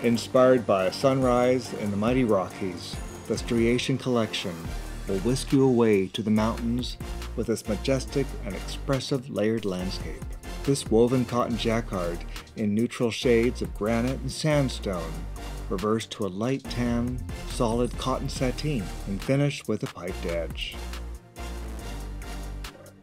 Inspired by a sunrise in the mighty Rockies, the Striation collection will whisk you away to the mountains with its majestic and expressive layered landscape. This woven cotton jacquard in neutral shades of granite and sandstone, reversed to a light tan, solid cotton sateen, and finished with a piped edge.